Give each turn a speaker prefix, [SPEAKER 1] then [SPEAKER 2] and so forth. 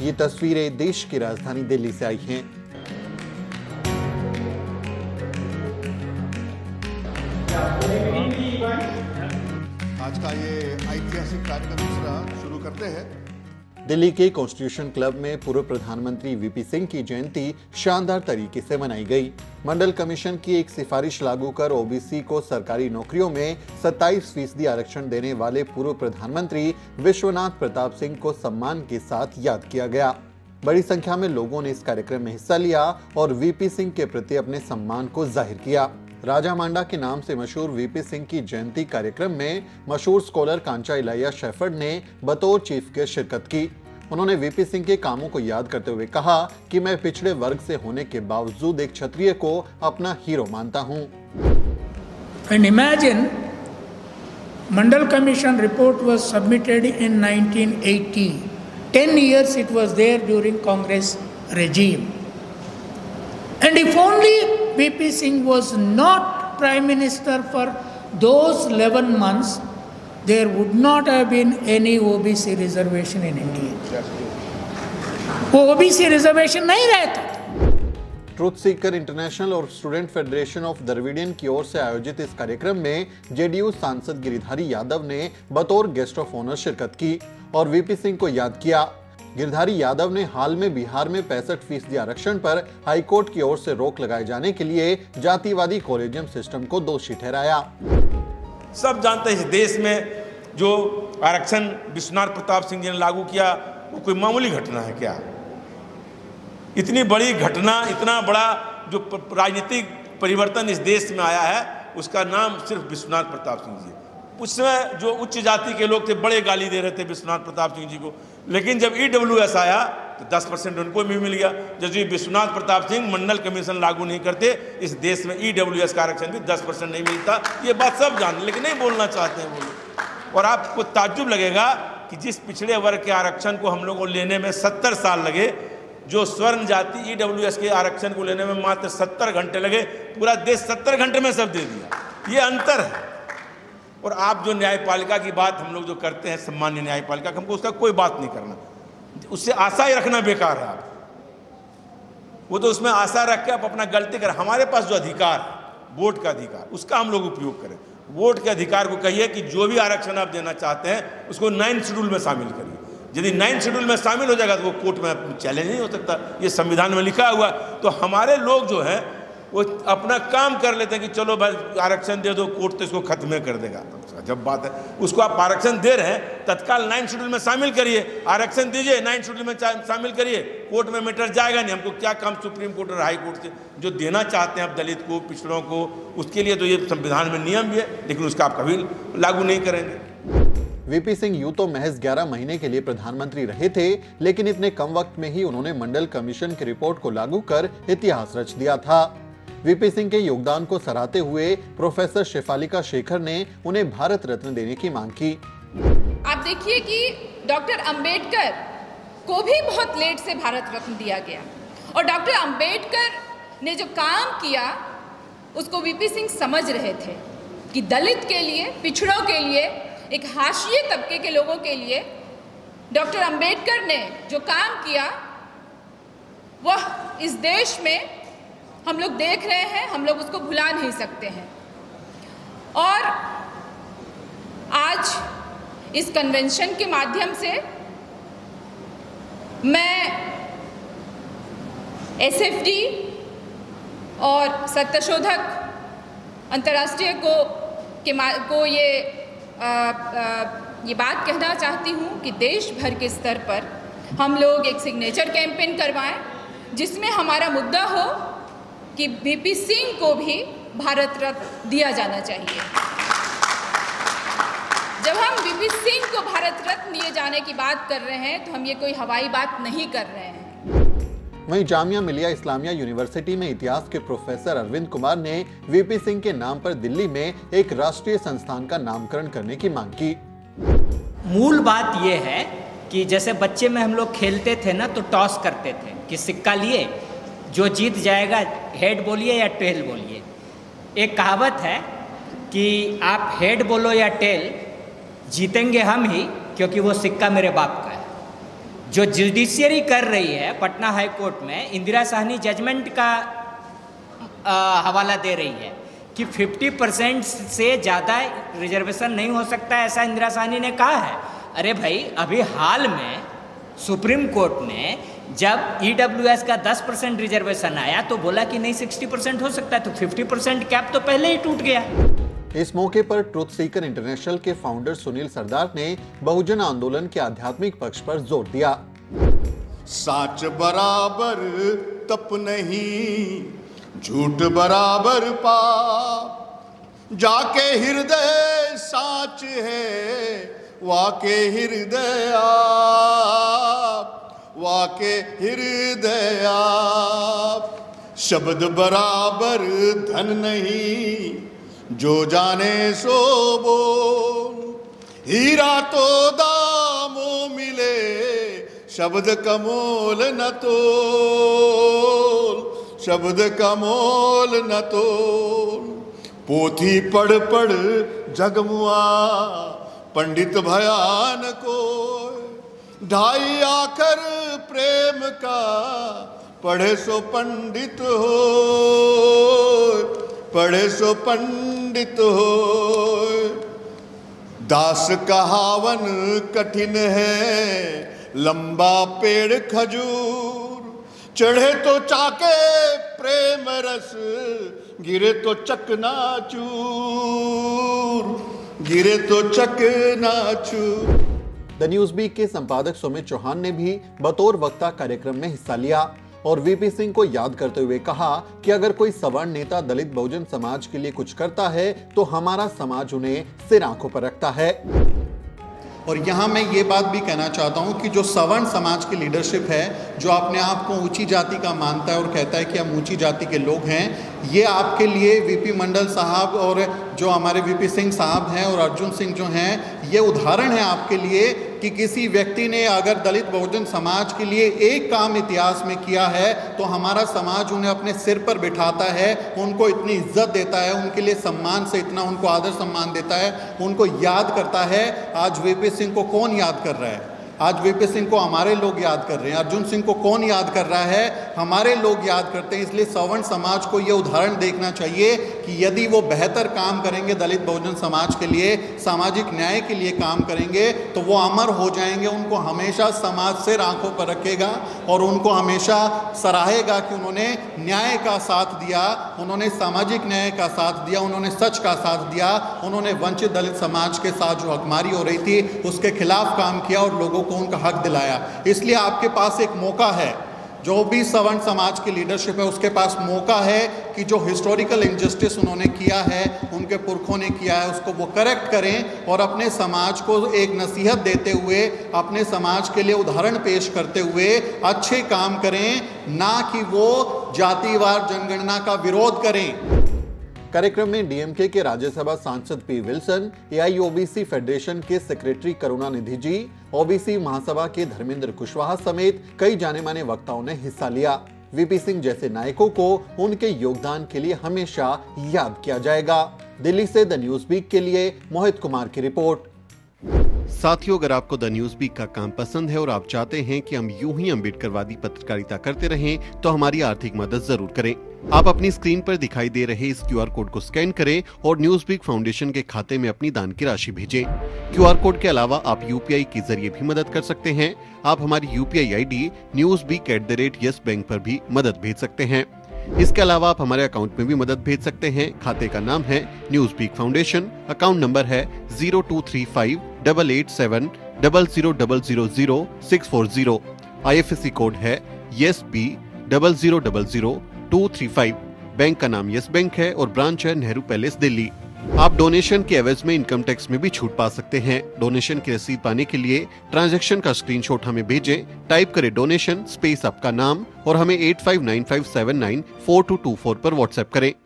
[SPEAKER 1] ये तस्वीरें देश की राजधानी दिल्ली से आई हैं।
[SPEAKER 2] आज का ये ऐतिहासिक कार्यक्रम दूसरा शुरू करते हैं।
[SPEAKER 1] दिल्ली के कॉन्स्टिट्यूशन क्लब में पूर्व प्रधानमंत्री वीपी सिंह की जयंती शानदार तरीके से मनाई गई। मंडल कमीशन की एक सिफारिश लागू कर ओबीसी को सरकारी नौकरियों में 27% आरक्षण देने वाले पूर्व प्रधानमंत्री विश्वनाथ प्रताप सिंह को सम्मान के साथ याद किया गया। बड़ी संख्या में लोगों ने इस कार्यक्रम में हिस्सा लिया और वीपी सिंह के प्रति अपने सम्मान को जाहिर किया। राजा मांडा के नाम से मशहूर वीपी सिंह की जयंती कार्यक्रम में मशहूर स्कॉलर कांचा इलाइया शेफर्ड ने बतौर चीफ गेस्ट शिरकत की। उन्होंने वीपी सिंह के कामों को याद करते हुए कहा कि मैं पिछड़े वर्ग से होने के बावजूद एक क्षत्रिय को अपना हीरो मानता हूं।
[SPEAKER 3] And imagine, Mandal Commission report was submitted in 1980. 10 years it was there during Congress regime. And if only VP Singh was not Prime Minister for those 11 months, there would not have been any OBC reservation in India. वो OBC reservation नहीं रहता।
[SPEAKER 1] Truth Seeker International और Student Federation of Dravidian की ओर से आयोजित इस कार्यक्रम में जेडीयू सांसद गिरिधारी यादव ने बतौर गेस्ट ऑफ ऑनर शिरकत की और वीपी सिंह को याद किया। गिरिधारी यादव ने हाल में बिहार में 65% आरक्षण पर हाईकोर्ट की ओर से रोक लगाए जाने के लिए जातिवादी कॉलेजियम सिस्टम को दोषी ठहराया।
[SPEAKER 4] सब जानते हैं इस देश में जो आरक्षण विश्वनाथ प्रताप सिंह जी ने लागू किया वो कोई मामूली घटना है क्या? इतनी बड़ी घटना, इतना बड़ा जो राजनीतिक परिवर्तन इस देश में आया है उसका नाम सिर्फ विश्वनाथ प्रताप सिंह जी। उसमें जो उच्च जाति के लोग थे बड़े गाली दे रहे थे विश्वनाथ प्रताप सिंह जी को, लेकिन जब EWS आया तो 10% उनको भी मिल गया। जैसे विश्वनाथ प्रताप सिंह मंडल कमीशन लागू नहीं करते इस देश में EWS का आरक्षण भी 10% नहीं मिलता। ये बात सब जानते लेकिन नहीं बोलना चाहते हैं वो लोग। और आपको ताज्जुब लगेगा कि जिस पिछड़े वर्ग के आरक्षण को हम लोग को लेने में 70 साल लगे, जो स्वर्ण जाति EWS के आरक्षण को लेने में मात्र 70 घंटे लगे, पूरा देश 70 घंटे में सब दे दिया। ये अंतर है। और आप जो न्यायपालिका की बात हम लोग जो करते हैं, सम्मान्य न्यायपालिका, हमको उसका कोई बात नहीं करना, उससे आशा ही रखना बेकार है। आप वो तो उसमें आशा रख के आप अपना गलती करें। हमारे पास जो अधिकार है, वोट का अधिकार, उसका हम लोग उपयोग करें। वोट के अधिकार को कहिए कि जो भी आरक्षण आप देना चाहते हैं उसको 9th शेड्यूल में शामिल करिए। यदि 9th शेड्यूल में शामिल हो जाएगा तो वो कोर्ट में चैलेंज नहीं हो सकता। ये संविधान में लिखा हुआ। तो हमारे लोग जो है वो अपना काम कर लेते हैं कि चलो भाई आरक्षण दे दो, कोर्ट तो इसको खत्म कर देगा। जब बात है उसको आप आरक्षण दे रहे हैं, तत्काल 9th शेड्यूल में शामिल करिए, आरक्षण दीजिए, 9th शेड्यूल में शामिल करिए, कोर्ट में मैटर जाएगा नहीं। हमको क्या काम सुप्रीम कोर्ट और हाई कोर्ट से जो देना चाहते हैं आप दलित को, पिछड़ों को, उसके लिए तो ये संविधान में नियम भी है, लेकिन उसका आप कभी लागू नहीं करेंगे।
[SPEAKER 1] वीपी सिंह यूं तो महज 11 महीने के लिए प्रधानमंत्री रहे थे, लेकिन इतने कम वक्त में ही उन्होंने मंडल कमीशन की रिपोर्ट को लागू कर इतिहास रच दिया था। वीपी सिंह के योगदान को सराहते हुए प्रोफेसर शेफालिका शेखर ने उन्हें भारत रत्न देने की मांग की।
[SPEAKER 5] आप देखिए कि डॉक्टर अंबेडकर को भी बहुत लेट से भारत रत्न दिया गया और डॉक्टर अंबेडकर ने जो काम किया उसको वीपी सिंह समझ रहे थे कि दलित के लिए, पिछड़ों के लिए, एक हाशिए तबके के लोगों के लिए डॉक्टर अंबेडकर ने जो काम किया वह इस देश में हम लोग देख रहे हैं, हम लोग उसको भुला नहीं सकते हैं। और आज इस कन्वेंशन के माध्यम से मैं SFD और सत्यशोधक अंतर्राष्ट्रीय को ये बात कहना चाहती हूँ कि देश भर के स्तर पर हम लोग एक सिग्नेचर कैंपेन करवाएं जिसमें हमारा मुद्दा हो कि वीपी सिंह को भी भारत रत्न दिया जाना चाहिए। जब हम वीपी सिंह को भारत रत्न दिए जाने की बात कर रहे हैं तो हम ये कोई हवाई बात नहीं कर रहे हैं।
[SPEAKER 1] वहीं जामिया मिलिया इस्लामिया यूनिवर्सिटी में इतिहास के प्रोफेसर अरविंद कुमार ने वीपी सिंह के नाम पर दिल्ली में एक राष्ट्रीय संस्थान का नामकरण करने की मांग की।
[SPEAKER 6] मूल बात यह है कि जैसे बच्चे में हम लोग खेलते थे ना, तो टॉस करते थे कि सिक्का लिए जो जीत जाएगा हेड बोलिए या टेल बोलिए। एक कहावत है कि आप हेड बोलो या टेल, जीतेंगे हम ही, क्योंकि वो सिक्का मेरे बाप का है। जो जुडिशियरी कर रही है पटना हाई कोर्ट में, इंदिरा साहनी जजमेंट का हवाला दे रही है कि 50% से ज़्यादा रिजर्वेशन नहीं हो सकता, ऐसा इंदिरा साहनी ने कहा है। अरे भाई, अभी हाल में सुप्रीम कोर्ट ने जब EWS का 10% रिजर्वेशन आया तो बोला कि नहीं 60% हो सकता है, तो 50% कैप तो पहले ही टूट गया।
[SPEAKER 1] इस मौके पर ट्रुथ सीकर इंटरनेशनल के फाउंडर सुनील सरदार ने बहुजन आंदोलन के आध्यात्मिक पक्ष पर जोर दिया।
[SPEAKER 2] साच बराबर तप नहीं, झूठ बराबर पाप, जाके हृदय साच है, वाके हृदय आप, वाके हृदय आप। शब्द बराबर धन नहीं, जो जाने सो बोल, हीरा तो दामों मिले, शब्द का मोल न तोल, शब्द का मोल न तोल। पोथी पढ़ पढ़ जगमुआ, पंडित भयान को, ढाई आखर प्रेम का, पढ़े सो पंडित हो, पढ़े सो पंडित हो। दास कहावन कठिन है, लंबा पेड़ खजूर, चढ़े तो चाके प्रेम रस, गिरे तो चकनाचूर, गिरे तो चकनाचूर।
[SPEAKER 1] द न्यूज़ वीक के संपादक सुमित चौहान ने भी बतौर वक्ता कार्यक्रम में हिस्सा लिया और वीपी सिंह को याद करते हुए कहा कि अगर कोई सवर्ण नेता दलित बहुजन समाज के लिए कुछ करता है तो हमारा समाज उन्हें सिर आंखों पर रखता है।
[SPEAKER 7] और यहाँ मैं ये बात भी कहना चाहता हूँ कि जो सवर्ण समाज की लीडरशिप है, जो अपने आप को ऊंची जाति का मानता है और कहता है कि हम ऊंची जाति के लोग हैं, ये आपके लिए वीपी मंडल साहब और जो हमारे वीपी सिंह साहब हैं और अर्जुन सिंह जो हैं, ये उदाहरण है आपके लिए कि किसी व्यक्ति ने अगर दलित बहुजन समाज के लिए एक काम इतिहास में किया है तो हमारा समाज उन्हें अपने सिर पर बिठाता है, उनको इतनी इज्जत देता है, उनके लिए सम्मान से इतना उनको आदर सम्मान देता है, उनको याद करता है। आज वीपी सिंह को कौन याद कर रहा है? आज वीपी सिंह को हमारे लोग याद कर रहे हैं। अर्जुन सिंह को कौन याद कर रहा है? हमारे लोग याद करते हैं। इसलिए सवर्ण समाज को ये उदाहरण देखना चाहिए कि यदि वो बेहतर काम करेंगे, दलित बहुजन समाज के लिए, सामाजिक न्याय के लिए काम करेंगे तो वो अमर हो जाएंगे। उनको हमेशा समाज से आंखों पर रखेगा और उनको हमेशा सराहेगा कि उन्होंने न्याय का साथ दिया, उन्होंने सामाजिक न्याय का साथ दिया, उन्होंने सच का साथ दिया, उन्होंने वंचित दलित समाज के साथ जो हकमारी हो रही थी उसके खिलाफ काम किया और लोगों को उनका हक दिलाया। इसलिए आपके पास एक मौका है, जो भी सवर्ण समाज की लीडरशिप है उसके पास मौका है कि जो हिस्टोरिकल इनजस्टिस उन्होंने किया है, उनके पुरखों ने किया है, उसको वो करेक्ट करें और अपने समाज को एक नसीहत देते हुए, अपने समाज के लिए उदाहरण पेश करते हुए अच्छे काम करें, ना कि वो जातिवार जनगणना का विरोध करें।
[SPEAKER 1] कार्यक्रम में डीएमके के राज्यसभा सांसद पी विल्सन, एआईओबीसी फेडरेशन के सेक्रेटरी करुणानिधि जी, ओबीसी महासभा के धर्मेंद्र कुशवाहा समेत कई जाने माने वक्ताओं ने हिस्सा लिया। वीपी सिंह जैसे नायकों को उनके योगदान के लिए हमेशा याद किया जाएगा। दिल्ली से द न्यूज़ वीक के लिए मोहित कुमार की रिपोर्ट।
[SPEAKER 8] साथियों, अगर आपको द न्यूज़ वीक का काम पसंद है और आप चाहते हैं कि हम यूं ही अम्बेडकरवादी पत्रकारिता करते रहें तो हमारी आर्थिक मदद जरूर करें। आप अपनी स्क्रीन पर दिखाई दे रहे इस क्यूआर कोड को स्कैन करें और न्यूज़ वीक फाउंडेशन के खाते में अपनी दान की राशि भेजें। क्यूआर कोड के अलावा आप यूपीआई के जरिए भी मदद कर सकते हैं। आप हमारी यूपीआई आईडी newsweek@yes bank पर भी मदद भेज सकते हैं। इसके अलावा आप हमारे अकाउंट में भी मदद भेज सकते हैं। खाते का नाम है News Week Foundation, account number है 02358800000640। IFSC कोड है YESB000235। बैंक का नाम यस बैंक है और ब्रांच है नेहरू पैलेस दिल्ली। आप डोनेशन के एवज में इनकम टैक्स में भी छूट पा सकते हैं। डोनेशन की रसीद पाने के लिए ट्रांजैक्शन का स्क्रीनशॉट हमें भेजें। टाइप करें डोनेशन स्पेस आपका नाम और हमें 8595794224 पर व्हाट्सएप करें।